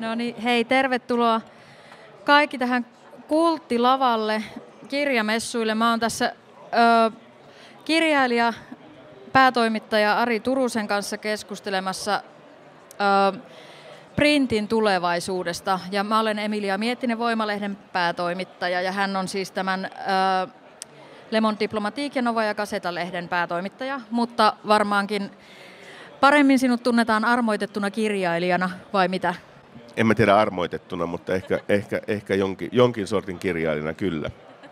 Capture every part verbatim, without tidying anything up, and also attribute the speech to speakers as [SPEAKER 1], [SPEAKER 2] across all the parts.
[SPEAKER 1] No niin, hei, tervetuloa kaikki tähän Kulttilavalle, kirjamessuille. Mä oon tässä ö, kirjailija, päätoimittaja Ari Turusen kanssa keskustelemassa ö, printin tulevaisuudesta. Ja mä olen Emilia Miettinen, Voima-lehden päätoimittaja, ja hän on siis tämän ö, Le Monde Diplomatique ja Nova ja Gazeta-lehden päätoimittaja, mutta varmaankin paremmin sinut tunnetaan armoitettuna kirjailijana, vai mitä?
[SPEAKER 2] En mä tiedä armoitettuna, mutta ehkä, ehkä, ehkä jonkin, jonkin sortin kirjailijana kyllä.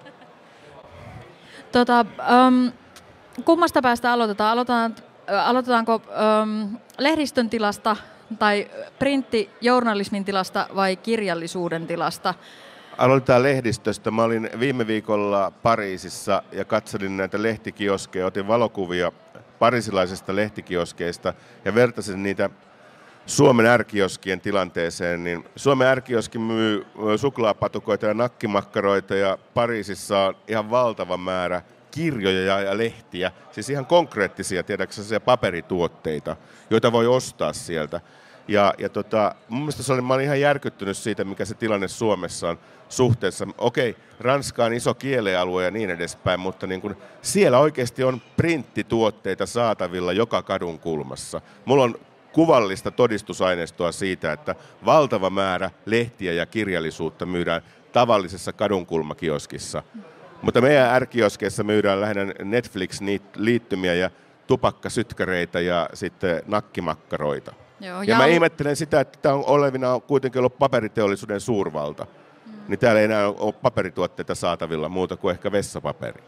[SPEAKER 1] Tota, um, kummasta päästä aloitetaan? aloitetaan aloitetaanko um, lehdistön tilasta tai printtijournalismin tilasta vai kirjallisuuden tilasta?
[SPEAKER 2] Aloitetaan lehdistöstä. Mä olin viime viikolla Pariisissa ja katselin näitä lehtikioskeja. Otin valokuvia parisilaisista lehtikioskeista ja vertasin niitä Suomen ärkioskien tilanteeseen. Niin Suomen ärkioski myy suklaapatukoita ja nakkimakkaroita ja Pariisissa on ihan valtava määrä kirjoja ja lehtiä. Siis ihan konkreettisia, tiedäksä, paperituotteita, joita voi ostaa sieltä. Ja, ja tota, mun mielestä se oli, mä olin ihan järkyttynyt siitä, mikä se tilanne Suomessa on suhteessa. Okei, Ranska on iso kielealue ja niin edespäin, mutta niin kun siellä oikeasti on printtituotteita saatavilla joka kadun kulmassa. Mulla on kuvallista todistusaineistoa siitä, että valtava määrä lehtiä ja kirjallisuutta myydään tavallisessa kadunkulmakioskissa. Mutta meidän ärkioskeissa myydään lähinnä Netflix-liittymiä ja tupakkasytkäreitä ja sitten nakkimakkaroita.
[SPEAKER 1] Joo,
[SPEAKER 2] ja mä ihmettelen sitä, että tämä on olevina kuitenkin ollut paperiteollisuuden suurvalta. Mm. Niin täällä ei enää ole paperituotteita saatavilla muuta kuin ehkä vessapaperi.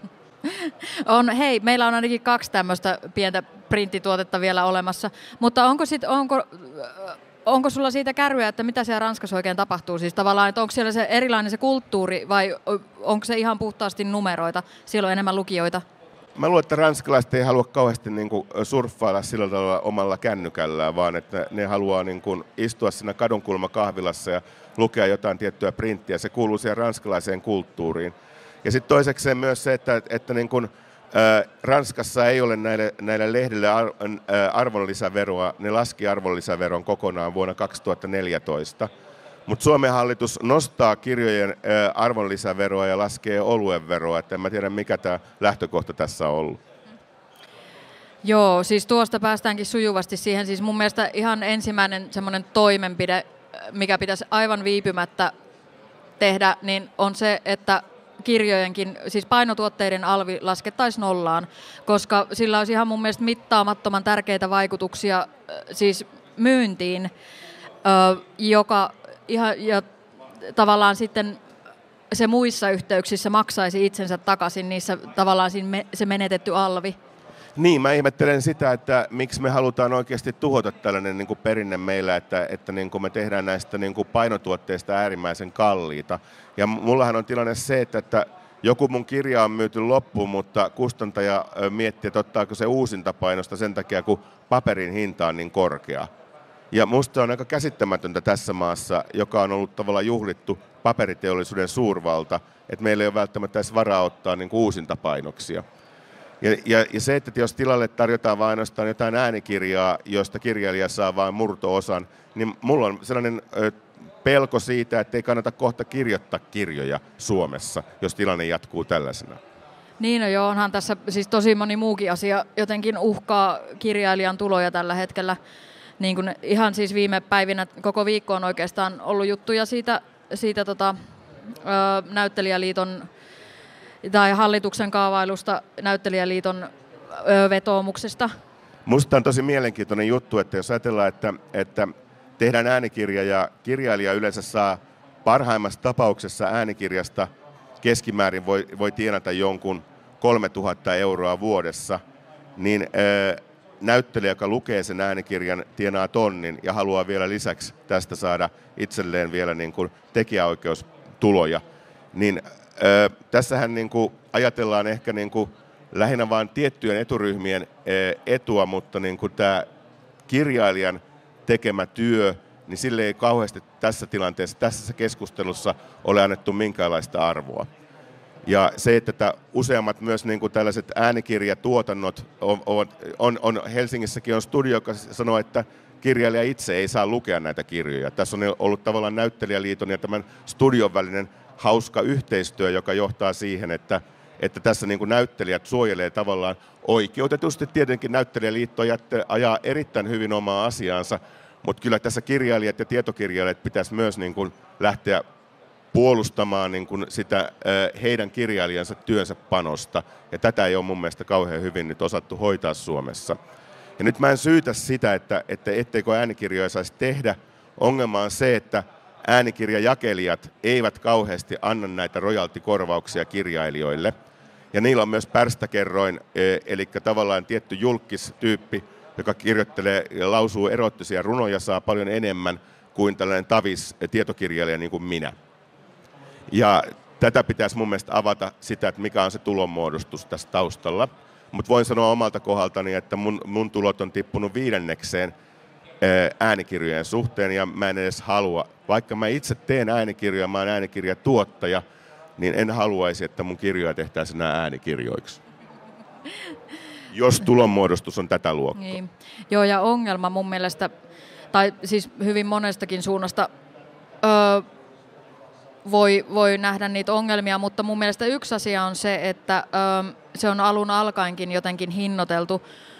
[SPEAKER 1] On, hei, meillä on ainakin kaksi tämmöistä pientä printtituotetta vielä olemassa. Mutta onko, sit, onko, onko sulla siitä kärryä, että mitä siellä Ranskassa oikein tapahtuu? Siis tavallaan, että onko siellä se erilainen se kulttuuri vai onko se ihan puhtaasti numeroita? Siellä on enemmän lukijoita.
[SPEAKER 2] Mä luulen, että ranskalaiset ei halua kauheasti niin kuin surffailla sillä tavalla omalla kännykällään, vaan että ne haluaa niin kuin istua siinä kadunkulmakahvilassa ja lukea jotain tiettyä printtiä. Se kuuluu siihen ranskalaiseen kulttuuriin. Ja sitten toisekseen myös se, että, että niin kuin, ä, Ranskassa ei ole näille, näille lehdille ar, ä, arvonlisäveroa. Ne laski arvonlisäveron kokonaan vuonna kaksituhattaneljätoista. Mutta Suomen hallitus nostaa kirjojen ä, arvonlisäveroa ja laskee oluen veroa. Et en mä tiedä, mikä tämä lähtökohta tässä on ollut.
[SPEAKER 1] Joo, siis tuosta päästäänkin sujuvasti siihen. Siis mun mielestä ihan ensimmäinen semmoinen toimenpide, mikä pitäisi aivan viipymättä tehdä, niin on se, että kirjojenkin, siis painotuotteiden alvi laskettaisiin nollaan, koska sillä olisi ihan mun mielestä mittaamattoman tärkeitä vaikutuksia siis myyntiin, joka ihan, ja tavallaan sitten se muissa yhteyksissä maksaisi itsensä takaisin niissä tavallaan siinä se menetetty alvi.
[SPEAKER 2] Niin, mä ihmettelen sitä, että miksi me halutaan oikeasti tuhota tällainen niin kuin perinne meillä, että, että niin kuin me tehdään näistä niin kuin painotuotteista äärimmäisen kalliita. Ja mullahan on tilanne se, että, että joku mun kirja on myyty loppuun, mutta kustantaja miettii, että ottaako se uusinta painosta sen takia, kun paperin hinta on niin korkea. Ja musta on aika käsittämätöntä tässä maassa, joka on ollut tavallaan juhlittu paperiteollisuuden suurvalta, että meillä ei ole välttämättä edes varaa ottaa niin kuin uusinta painoksia. Ja, ja, ja se, että jos tilalle tarjotaan vain ainoastaan jotain äänikirjaa, josta kirjailija saa vain murto-osan, niin mulla on sellainen ö, pelko siitä, että ei kannata kohta kirjoittaa kirjoja Suomessa, jos tilanne jatkuu tällaisena.
[SPEAKER 1] Niin, no joo, onhan tässä siis tosi moni muukin asia jotenkin uhkaa kirjailijan tuloja tällä hetkellä. Niin kuin ihan siis viime päivinä koko viikko on oikeastaan ollut juttuja siitä, siitä tota, ö, näyttelijäliiton tai hallituksen kaavailusta näyttelijäliiton ö, vetoomuksesta.
[SPEAKER 2] Musta on tosi mielenkiintoinen juttu, että jos ajatellaan, että, että tehdään äänikirja ja kirjailija yleensä saa parhaimmassa tapauksessa äänikirjasta keskimäärin voi, voi tienata jonkun kolmetuhatta euroa vuodessa, niin ö, näyttelijä, joka lukee sen äänikirjan, tienaa tonnin ja haluaa vielä lisäksi tästä saada itselleen vielä niin kuin tekijäoikeustuloja, niin Öö, tässähän niin kuin ajatellaan ehkä niin kuin lähinnä vain tiettyjen eturyhmien etua, mutta niin kuin tämä kirjailijan tekemä työ, niin sille ei kauheasti tässä tilanteessa, tässä keskustelussa ole annettu minkäänlaista arvoa. Ja se, että useammat myös niin kuin tällaiset äänikirjatuotannot on, on, on, Helsingissäkin on studio, joka sanoo, että kirjailija itse ei saa lukea näitä kirjoja. Tässä on ollut tavallaan Näyttelijäliiton ja tämän studion välinen hauska yhteistyö, joka johtaa siihen, että, että tässä niin kuin näyttelijät suojelee tavallaan oikeutetusti. Tietenkin Näyttelijäliitto ajaa erittäin hyvin omaa asiaansa, mutta kyllä tässä kirjailijat ja tietokirjailijat pitäisi myös niin kuin lähteä puolustamaan niin kuin sitä heidän kirjailijansa työnsä panosta. Ja tätä ei ole mun mielestä kauhean hyvin nyt osattu hoitaa Suomessa. Ja nyt mä en syytä sitä, että, että etteikö äänikirjoja saisi tehdä. Ongelma on se, että äänikirjajakelijat eivät kauheasti anna näitä rojaltikorvauksia kirjailijoille. Ja niillä on myös pärstäkerroin, eli tavallaan tietty julkistyyppi, joka kirjoittelee ja lausuu erottisia runoja, saa paljon enemmän kuin tällainen tavis tietokirjailija niin kuin minä. Ja tätä pitäisi mun mielestä avata sitä, että mikä on se tulonmuodostus tässä taustalla. Mutta voin sanoa omalta kohdaltani, että mun, mun tulot on tippunut viidennekseen äänikirjojen suhteen ja mä en edes halua. Vaikka mä itse teen äänikirjoja, mä oon äänikirjatuottaja, niin en haluaisi, että mun kirjoja tehtäisiin nämä äänikirjoiksi. Jos tulonmuodostus on tätä luokkaa.
[SPEAKER 1] Niin. Joo, ja ongelma mun mielestä, tai siis hyvin monestakin suunnasta öö, voi, voi nähdä niitä ongelmia, mutta mun mielestä yksi asia on se, että öö, se on alun alkaenkin jotenkin hinnoiteltu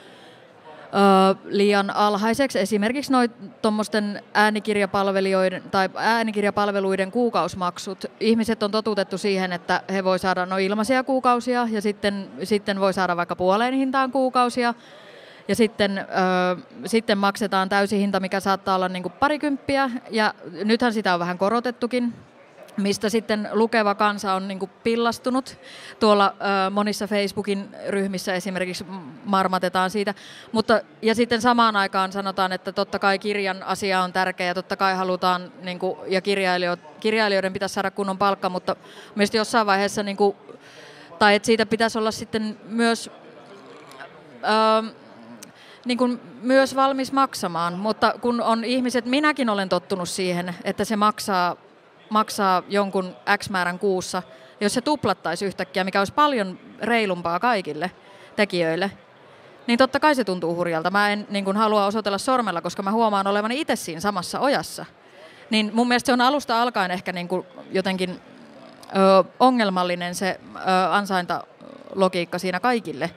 [SPEAKER 1] öö, liian alhaiseksi. Esimerkiksi noin tuommoisten äänikirjapalvelijoiden tai äänikirjapalveluiden kuukausimaksut. Ihmiset on totutettu siihen, että he voi saada no ilmaisia kuukausia ja sitten, sitten voi saada vaikka puoleen hintaan kuukausia. Ja sitten, ö, sitten maksetaan täysi hinta, mikä saattaa olla niin kuin parikymppiä, ja nythän sitä on vähän korotettukin, mistä sitten lukeva kansa on niin kuin pillastunut. Tuolla ö, monissa Facebookin ryhmissä esimerkiksi marmatetaan siitä. Mutta, ja sitten samaan aikaan sanotaan, että totta kai kirjan asia on tärkeä, ja totta kai halutaan, niin kuin, ja kirjailijoiden, kirjailijoiden pitäisi saada kunnon palkka, mutta mielestäni jossain vaiheessa, niin kuin, tai että siitä pitäisi olla sitten myös... Ö, niin kuin myös valmis maksamaan, mutta kun on ihmiset, minäkin olen tottunut siihen, että se maksaa, maksaa jonkun X määrän kuussa, jos se tuplattaisi yhtäkkiä, mikä olisi paljon reilumpaa kaikille tekijöille, niin totta kai se tuntuu hurjalta. Mä en niin kuin halua osoitella sormella, koska mä huomaan olevani itse siinä samassa ojassa. Niin mun mielestä se on alusta alkaen ehkä niin kuin jotenkin ö, ongelmallinen se ö, ansaintalogiikka siinä kaikille.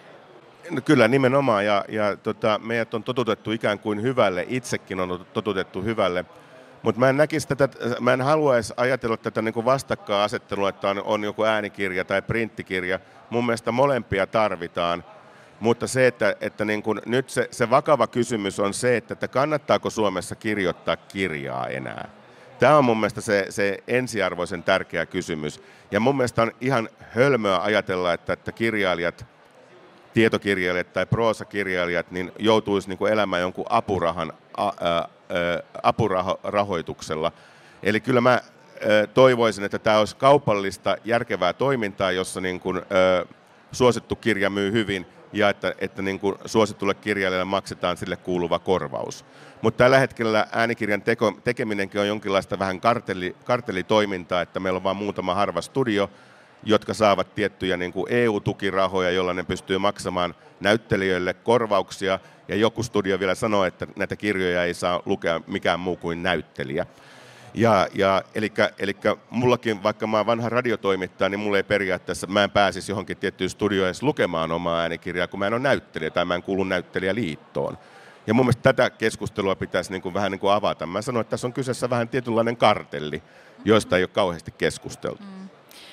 [SPEAKER 2] No kyllä nimenomaan, ja, ja tota, meidät on totutettu ikään kuin hyvälle, itsekin on totutettu hyvälle, mutta mä en näkisi tätä, mä en haluaisi ajatella tätä niin kuin vastakkainasettelua, että on, on joku äänikirja tai printtikirja. Mun mielestä molempia tarvitaan, mutta se, että, että niin kuin nyt se, se vakava kysymys on se, että, että kannattaako Suomessa kirjoittaa kirjaa enää. Tämä on mun mielestä se, se ensiarvoisen tärkeä kysymys, ja mun mielestä on ihan hölmöä ajatella, että, että kirjailijat, tietokirjailijat tai proosakirjailijat niin joutuisi niin kuin elämään jonkun apurahan, a, ä, ä, apurahoituksella. Eli kyllä mä ä, toivoisin, että tämä olisi kaupallista, järkevää toimintaa, jossa niin kuin, ä, suosittu kirja myy hyvin ja että, että niin kuin suositulle kirjailijalle maksetaan sille kuuluva korvaus. Mutta tällä hetkellä äänikirjan teko, tekeminenkin on jonkinlaista vähän kartelli, kartellitoimintaa, että meillä on vain muutama harva studio, jotka saavat tiettyjä niin kuin E U-tukirahoja, joilla ne pystyy maksamaan näyttelijöille korvauksia, ja joku studio vielä sanoo, että näitä kirjoja ei saa lukea mikään muu kuin näyttelijä. Ja, ja, elikkä, elikkä mullakin, vaikka mä oon vanha radiotoimittaja, niin mulla ei periaatteessa, mä en pääsisi johonkin tiettyyn studioon edes lukemaan omaa äänikirjaa, kun mä en ole näyttelijä tai mä en kuulu näyttelijäliittoon. Ja mun mielestä tätä keskustelua pitäisi niin kuin vähän niin kuin avata. Mä sanoin, että tässä on kyseessä vähän tietynlainen kartelli, josta ei ole kauheasti keskusteltu. Mm.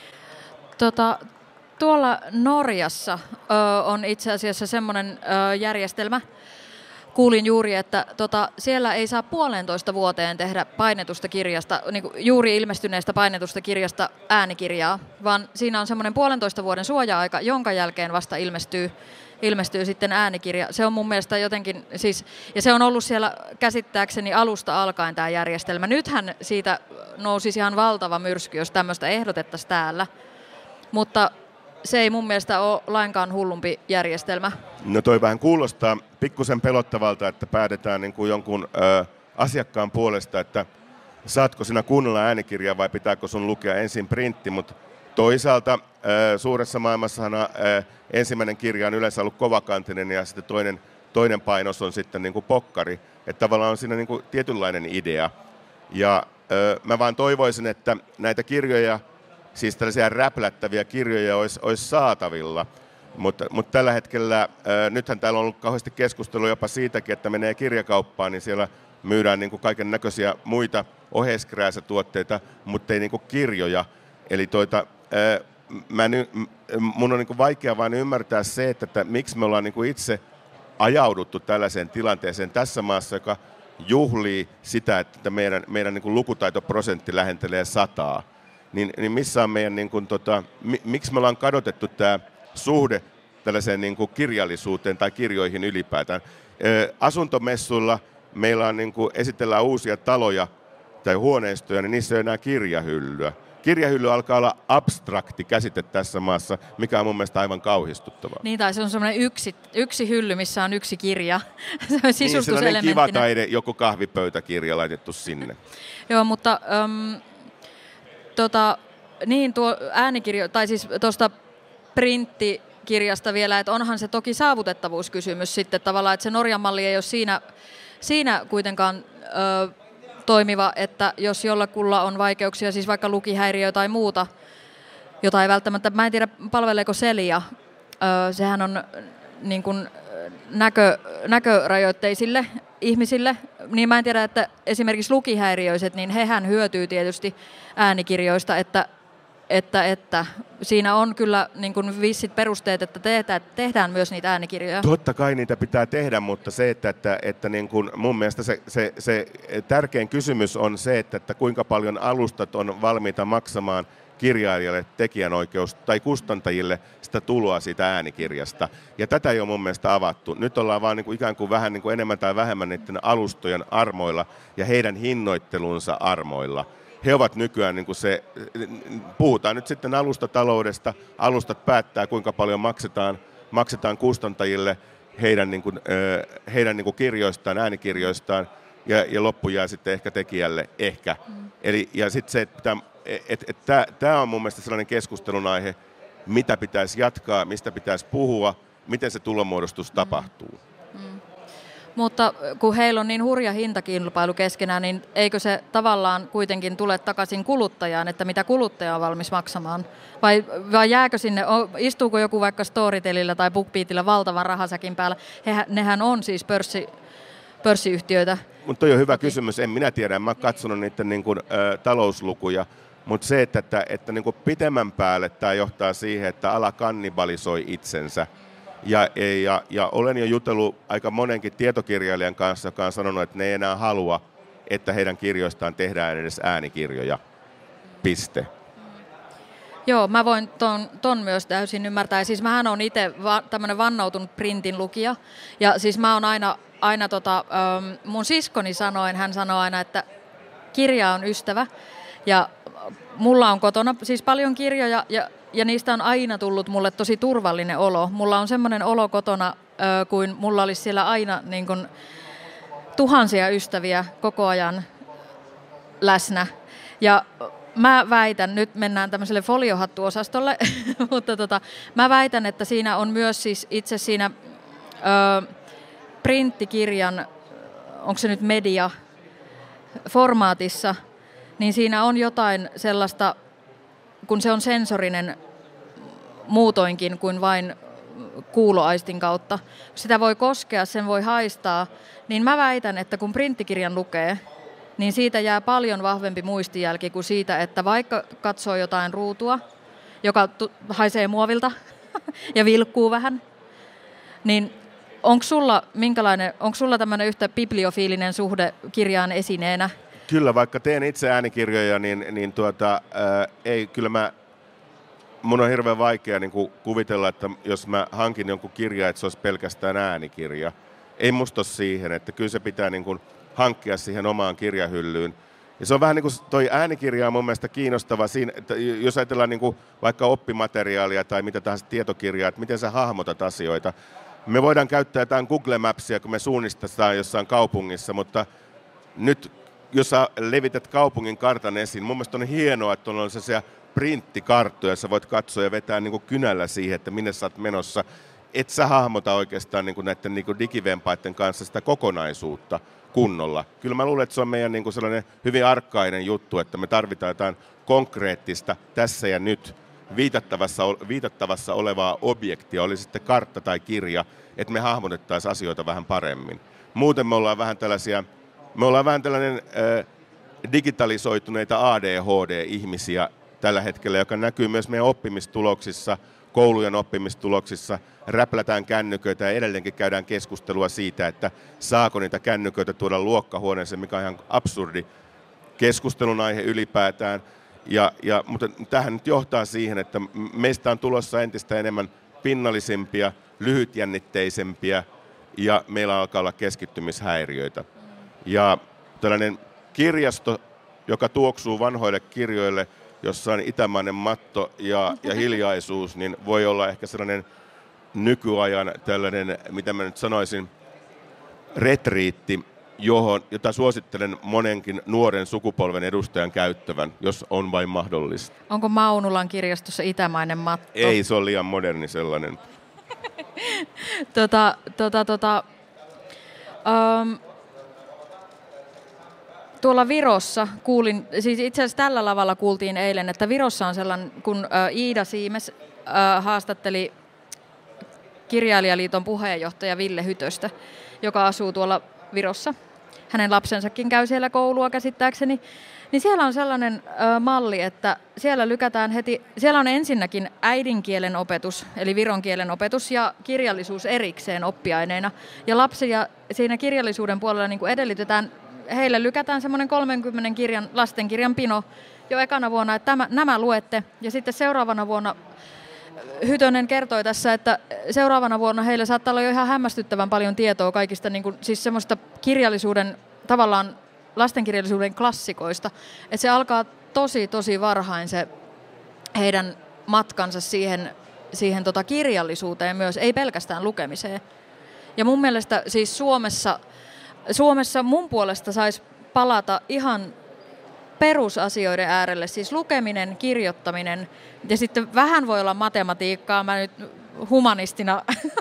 [SPEAKER 1] Tota, tuolla Norjassa ö, on itse asiassa semmoinen ö, järjestelmä, kuulin juuri, että tota, siellä ei saa puolentoista vuoteen tehdä painetusta kirjasta, niin kuin juuri ilmestyneestä painetusta kirjasta äänikirjaa, vaan siinä on semmoinen puolentoista vuoden suoja-aika, jonka jälkeen vasta ilmestyy, ilmestyy sitten äänikirja. Se on mun mielestä jotenkin, siis, ja se on ollut siellä käsittääkseni alusta alkaen tämä järjestelmä. Nythän siitä nousisi ihan valtava myrsky, jos tämmöistä ehdotettaisiin täällä. Mutta se ei mun mielestä ole lainkaan hullumpi järjestelmä.
[SPEAKER 2] No toi vähän kuulostaa pikkusen pelottavalta, että päätetään niin kuin jonkun ö, asiakkaan puolesta, että saatko sinä kuunnella äänikirjaa vai pitääkö sun lukea ensin printti, mutta toisaalta ö, suuressa maailmassahan ö, ensimmäinen kirja on yleensä ollut kovakantinen ja sitten toinen toinen painos on sitten niin kuin pokkari. Että tavallaan on siinä niin kuin tietynlainen idea. Ja ö, mä vaan toivoisin, että näitä kirjoja, siis tällaisia räplättäviä kirjoja olisi, olisi saatavilla. Mutta mut tällä hetkellä, ö, nythän täällä on ollut kauheasti keskustelua jopa siitäkin, että menee kirjakauppaan, niin siellä myydään niin kuin kaiken näköisiä muita oheiskrääsätuotteita, mutta ei niin kuin kirjoja. Eli toita, ö, mä ny, mun on niin kuin vaikea vain ymmärtää se, että, että miksi me ollaan niin kuin itse ajauduttu tällaiseen tilanteeseen tässä maassa, joka juhlii sitä, että meidän, meidän niin kuin lukutaitoprosentti lähentelee sataa. Niin, niin missä on meidän, niin kuin, tota, mi, miksi me ollaan kadotettu tämä suhde tällaiseen niin kuin kirjallisuuteen tai kirjoihin ylipäätään. Ö, asuntomessuilla meillä on, niin kuin, esitellään uusia taloja tai huoneistoja, niin niissä ei ole enää kirjahyllyä. Kirjahylly alkaa olla abstrakti käsite tässä maassa, mikä on mun mielestä aivan kauhistuttavaa.
[SPEAKER 1] Niin, tai se on semmoinen yksi, yksi hylly, missä on yksi kirja. Se on sisustuselementtinä.
[SPEAKER 2] Niin, sellainen kiva taide, joku kahvipöytäkirja laitettu sinne.
[SPEAKER 1] Joo, mutta um, tota, niin tuo äänikirjo, tai siis tuosta printtikirjasta vielä, että onhan se toki saavutettavuuskysymys sitten tavallaan, että se Norjan malli ei ole siinä, siinä kuitenkaan ö, toimiva, että jos jollakulla on vaikeuksia, siis vaikka lukihäiriö tai muuta, jota ei välttämättä, mä en tiedä palveleeko Celia, ö, sehän on niin kuin näkö, näkörajoitteisille ihmisille, niin mä en tiedä, että esimerkiksi lukihäiriöiset, niin hehän hyötyy tietysti äänikirjoista, että Että, että siinä on kyllä niin kuin vissit perusteet, että tehdään, tehdään myös niitä äänikirjoja.
[SPEAKER 2] Totta kai niitä pitää tehdä, mutta se, että, että, että niin kuin mun mielestä se, se, se tärkein kysymys on se, että, että kuinka paljon alustat on valmiita maksamaan kirjailijalle tekijänoikeus tai kustantajille sitä tuloa siitä äänikirjasta. Ja tätä ei ole mun mielestä avattu. Nyt ollaan vaan niin kuin ikään kuin vähän niin kuin enemmän tai vähemmän niiden alustojen armoilla ja heidän hinnoittelunsa armoilla. He ovat nykyään niin kuin se, puhutaan nyt sitten alustataloudesta, alustat päättää kuinka paljon maksetaan, maksetaan kustantajille heidän, niin kuin, heidän niin kuin kirjoistaan, äänikirjoistaan ja, ja loppu jää sitten ehkä tekijälle, ehkä. Mm. Eli, ja sitten se, että et, et, tämä on mun mielestä sellainen keskustelun aihe, mitä pitäisi jatkaa, mistä pitäisi puhua, miten se tulonmuodostus mm. tapahtuu. Mm.
[SPEAKER 1] Mutta kun heillä on niin hurja hintakilpailu keskenään, niin eikö se tavallaan kuitenkin tule takaisin kuluttajaan, että mitä kuluttaja on valmis maksamaan? Vai, vai jääkö sinne, istuuko joku vaikka Storytelillä tai BookBeatillä valtavan rahasäkin päällä? Hehän, nehän on siis pörssi, pörssiyhtiöitä.
[SPEAKER 2] Mutta toi on hyvä kysymys. En minä tiedä, en mä oon katsonut niiden niin kuin, ä, talouslukuja. Mutta se, että, että, että niin kuin pitemmän päälle tämä johtaa siihen, että ala kannibalisoi itsensä. Ja, ja, ja olen jo jutellut aika monenkin tietokirjailijan kanssa, joka on sanonut, että ne ei enää halua, että heidän kirjoistaan tehdään edes äänikirjoja. Piste.
[SPEAKER 1] Joo, mä voin ton, ton myös täysin ymmärtää. Siis mähän on itse va, tämmöinen vannoutunut printin lukija. Ja siis mä oon aina, aina tota, ähm, mun siskoni sanoin, hän sanoi aina, että kirja on ystävä. Ja mulla on kotona siis paljon kirjoja ja Ja niistä on aina tullut mulle tosi turvallinen olo. Mulla on semmoinen olo kotona, ö, kuin mulla olisi siellä aina niin kuin, tuhansia ystäviä koko ajan läsnä. Ja mä väitän, nyt mennään tämmöiselle foliohattuosastolle, mutta tota, mä väitän, että siinä on myös siis itse siinä ö, printtikirjan, onko se nyt media, formaatissa, niin siinä on jotain sellaista, kun se on sensorinen muutoinkin kuin vain kuuloaistin kautta. Sitä voi koskea, sen voi haistaa, niin mä väitän, että kun printtikirjan lukee, niin siitä jää paljon vahvempi muistijälki kuin siitä, että vaikka katsoo jotain ruutua, joka tu- haisee muovilta ja vilkkuu vähän, niin onko sulla, minkälainen, onko sulla tämmöinen yhtä bibliofiilinen suhde kirjaan esineenä?
[SPEAKER 2] Kyllä, vaikka teen itse äänikirjoja, niin, niin tuota, ää, ei, kyllä mä, mun on hirveän vaikea niin kuin kuvitella, että jos mä hankin jonkun kirjan, että se olisi pelkästään äänikirja. Ei musta ole siihen, että kyllä se pitää niin kuin hankkia siihen omaan kirjahyllyyn. Ja se on vähän niin kuin toi äänikirja on mun mielestä kiinnostava siinä, että jos ajatellaan niin kuin vaikka oppimateriaalia tai mitä tahansa tietokirjaa, että miten sä hahmotat asioita. Me voidaan käyttää jotain Google Mapsia, kun me suunnistetaan jossain kaupungissa, mutta nyt jos sä levität kaupungin kartan esiin, mun mielestä on hienoa, että on sellaisia printtikarttoja, sä voit katsoa ja vetää niin kuin kynällä siihen, että minne sä oot menossa. et sä hahmota oikeastaan niin kuin näiden niin kuin digivempaiden kanssa sitä kokonaisuutta kunnolla. Kyllä mä luulen, että se on meidän niin kuin sellainen hyvin arkkainen juttu, että me tarvitaan jotain konkreettista tässä ja nyt viitattavassa, viitattavassa olevaa objektia, oli sitten kartta tai kirja, että me hahmotettaisiin asioita vähän paremmin. Muuten me ollaan vähän tällaisia, me ollaan vähän tällainen äh, digitalisoituneita A D H D-ihmisiä tällä hetkellä, joka näkyy myös meidän oppimistuloksissa, koulujen oppimistuloksissa, räplätään kännyköitä ja edelleenkin käydään keskustelua siitä, että saako niitä kännyköitä tuoda luokkahuoneeseen, mikä on ihan absurdi keskustelun aihe ylipäätään. Ja, ja, mutta tämähän nyt johtaa siihen, että meistä on tulossa entistä enemmän pinnallisempia, lyhytjännitteisempiä ja meillä alkaa olla keskittymishäiriöitä. Ja tällainen kirjasto, joka tuoksuu vanhoille kirjoille, jossa on itämainen matto ja, ja hiljaisuus, niin voi olla ehkä sellainen nykyajan tällainen, mitä mä nyt sanoisin, retriitti, johon, jota suosittelen monenkin nuoren sukupolven edustajan käyttävän, jos on vain mahdollista.
[SPEAKER 1] Onko Maunulan kirjastossa itämainen matto?
[SPEAKER 2] Ei, se on liian moderni sellainen.
[SPEAKER 1] tota, tota, tota, um, tuolla Virossa kuulin, siis itse asiassa tällä lavalla kuultiin eilen, että Virossa on sellainen, kun uh, Iida Siimes uh, haastatteli Kirjailijaliiton puheenjohtaja Ville Hytöstä, joka asuu tuolla Virossa. Hänen lapsensakin käy siellä koulua käsittääkseni. Niin siellä on sellainen ö, malli, että siellä lykätään heti, siellä on ensinnäkin äidinkielen opetus, eli viron kielen opetus ja kirjallisuus erikseen oppiaineina. Ja lapsia siinä kirjallisuuden puolella niin kuin edellytetään, heille lykätään semmoinen kolmenkymmenen kirjan, lastenkirjan pino jo ekana vuonna, että tämä, nämä luette. Ja sitten seuraavana vuonna Hytönen kertoi tässä, että seuraavana vuonna heillä saattaa olla jo ihan hämmästyttävän paljon tietoa kaikista niin kuin, siis semmoista kirjallisuuden, tavallaan lastenkirjallisuuden klassikoista. Että se alkaa tosi, tosi varhain se heidän matkansa siihen, siihen tota kirjallisuuteen myös, ei pelkästään lukemiseen. Ja mun mielestä siis Suomessa, Suomessa mun puolesta saisi palata ihan perusasioiden äärelle, siis lukeminen, kirjoittaminen ja sitten vähän voi olla matematiikkaa. Mä nyt humanistina,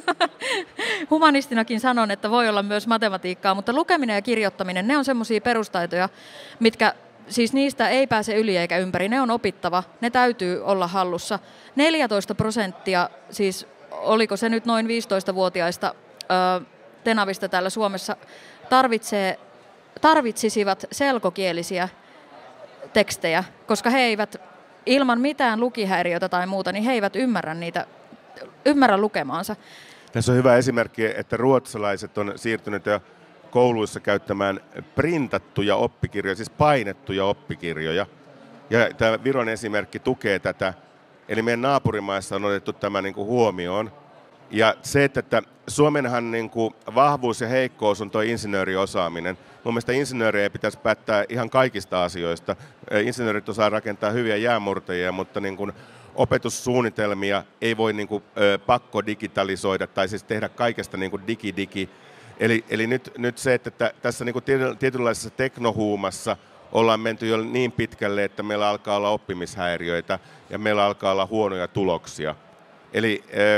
[SPEAKER 1] humanistinakin sanon, että voi olla myös matematiikkaa, mutta lukeminen ja kirjoittaminen, ne on semmoisia perustaitoja, mitkä siis niistä ei pääse yli eikä ympäri. Ne on opittava, ne täytyy olla hallussa. neljätoista prosenttia, siis oliko se nyt noin viisitoistavuotiaista ö, tenavista täällä Suomessa, tarvitsee, tarvitsisivat selkokielisiä tekstejä, koska he eivät ilman mitään lukihäiriötä tai muuta, niin he eivät ymmärrä niitä, ymmärrä lukemaansa.
[SPEAKER 2] Tässä on hyvä esimerkki, että ruotsalaiset on siirtyneet jo kouluissa käyttämään printattuja oppikirjoja, siis painettuja oppikirjoja. Ja tämä Viron esimerkki tukee tätä. Eli meidän naapurimaissa on otettu tämä niin kuin huomioon. Ja se, että Suomenhan niin kuin vahvuus ja heikkous on tuo insinööriosaaminen. Mun mielestä insinöörejä pitäisi päättää ihan kaikista asioista. Insinöörit osaa rakentaa hyviä jäänmurtajia, mutta niin kuin opetussuunnitelmia ei voi niin kuin, ö, pakko digitalisoida tai siis tehdä kaikesta niin kuin digi-digi. Eli, eli nyt, nyt se, että tässä niin kuin tietynlaisessa teknohuumassa ollaan menty jo niin pitkälle, että meillä alkaa olla oppimishäiriöitä ja meillä alkaa olla huonoja tuloksia. Eli ö,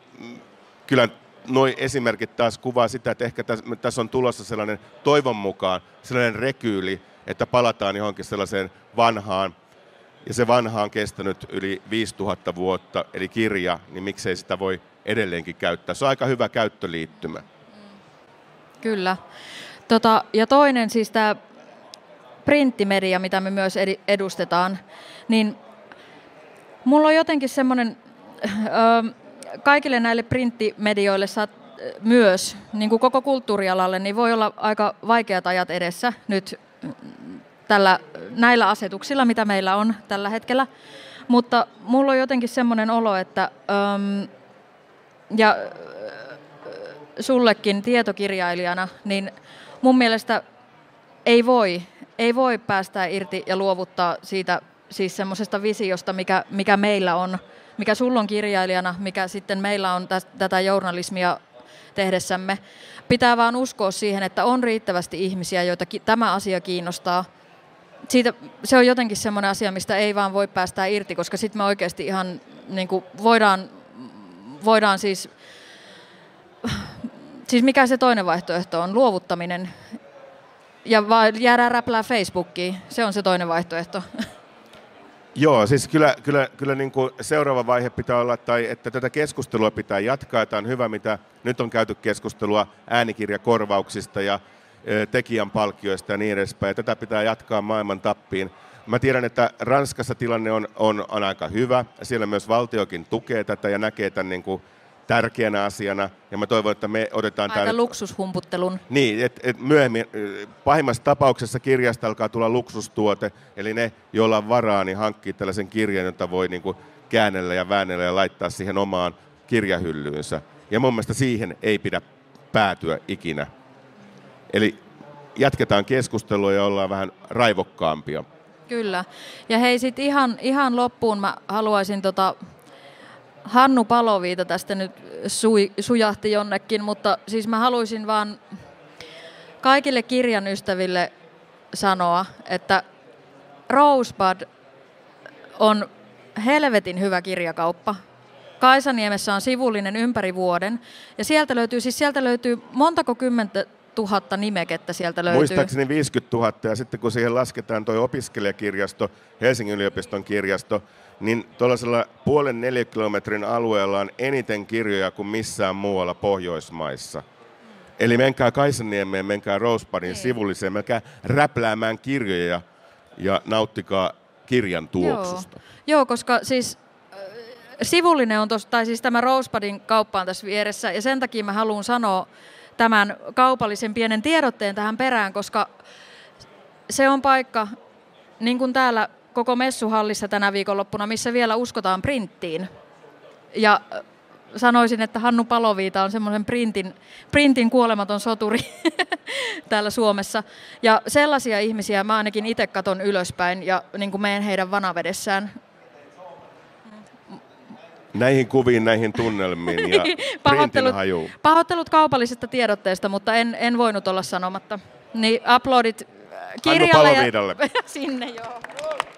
[SPEAKER 2] kyllä nuo esimerkit taas kuvaa sitä, että ehkä tässä on tulossa sellainen toivon mukaan sellainen rekyyli, että palataan johonkin sellaiseen vanhaan, ja se vanha on kestänyt yli viisituhatta vuotta, eli kirja, niin miksei sitä voi edelleenkin käyttää. Se on aika hyvä käyttöliittymä.
[SPEAKER 1] Kyllä. Tota, ja toinen siis tämä printtimedia, mitä me myös edustetaan, niin mulla on jotenkin semmoinen, ö, kaikille näille printtimedioille saat myös, niin kuin koko kulttuurialalle, niin voi olla aika vaikeat ajat edessä nyt tällä, näillä asetuksilla, mitä meillä on tällä hetkellä. Mutta mulla on jotenkin semmoinen olo, että äm, ja sullekin tietokirjailijana, niin mun mielestä ei voi, ei voi päästää irti ja luovuttaa siitä siis semmoisesta visiosta, mikä, mikä meillä on, mikä sulla on kirjailijana, mikä sitten meillä on täs, tätä journalismia tehdessämme. Pitää vaan uskoa siihen, että on riittävästi ihmisiä, joita ki- tämä asia kiinnostaa. Siitä, se on jotenkin semmoinen asia, mistä ei vaan voi päästää irti, koska sitten me oikeasti ihan niin kuin voidaan, voidaan siis siis mikä se toinen vaihtoehto on? Luovuttaminen ja vaan jäädään räplää Facebookiin. Se on se toinen vaihtoehto.
[SPEAKER 2] Joo, siis kyllä, kyllä, kyllä niin kuin seuraava vaihe pitää olla, tai että tätä keskustelua pitää jatkaa. Tämä on hyvä, mitä nyt on käyty keskustelua äänikirjakorvauksista ja tekijän palkkioista ja niin edespäin. Ja tätä pitää jatkaa maailman tappiin. Mä tiedän, että Ranskassa tilanne on, on, on aika hyvä. Siellä myös valtiokin tukee tätä ja näkee tämän niin kuin tärkeänä asiana. Ja mä toivon, että me otetaan
[SPEAKER 1] aika
[SPEAKER 2] tämän
[SPEAKER 1] luksushumputtelun.
[SPEAKER 2] Niin, että et myöhemmin, pahimmassa tapauksessa kirjasta alkaa tulla luksustuote, eli ne, joilla on varaa, niin hankkii tällaisen kirjan, jota voi niin kuin käännellä ja väännellä ja laittaa siihen omaan kirjahyllyynsä. Ja mun mielestä siihen ei pidä päätyä ikinä. Eli jatketaan keskustelua ja ollaan vähän raivokkaampia.
[SPEAKER 1] Kyllä. Ja hei, sit ihan, ihan loppuun mä haluaisin tota Hannu Paloviita tästä nyt sui, sujahti jonnekin, mutta siis mä haluaisin vaan kaikille kirjan ystäville sanoa, että Rosebud on helvetin hyvä kirjakauppa. Kaisaniemessä on sivullinen ympäri vuoden ja sieltä löytyy, siis sieltä löytyy montako kymmentä tuhatta nimekettä sieltä löytyy.
[SPEAKER 2] Muistaakseni viisikymmentätuhatta ja sitten kun siihen lasketaan tuo opiskelijakirjasto, Helsingin yliopiston kirjasto, niin tuollaisella puolen neliökilometrin alueella on eniten kirjoja kuin missään muualla Pohjoismaissa. Eli menkää Kaisaniemeen, menkää Rosebudin sivulliseen, menkää räpläämään kirjoja ja nauttikaa kirjan tuoksusta.
[SPEAKER 1] Joo, Joo koska siis äh, sivullinen on tos, tai siis tämä Rosebudin kauppa on tässä vieressä ja sen takia mä haluan sanoa tämän kaupallisen pienen tiedotteen tähän perään, koska se on paikka, niin kuin täällä koko messuhallissa tänä viikonloppuna, missä vielä uskotaan printtiin. Ja sanoisin, että Hannu Paloviita on semmoisen printin, printin kuolematon soturi täällä Suomessa. Ja sellaisia ihmisiä mä ainakin itse katon ylöspäin ja niin kuin menen heidän vanavedessään.
[SPEAKER 2] Näihin kuviin, näihin tunnelmiin ja printin hajuun.
[SPEAKER 1] Pahoittelut kaupallisesta tiedotteesta, mutta en, en voinut olla sanomatta. Niin uploadit kirjalle ja sinne joo.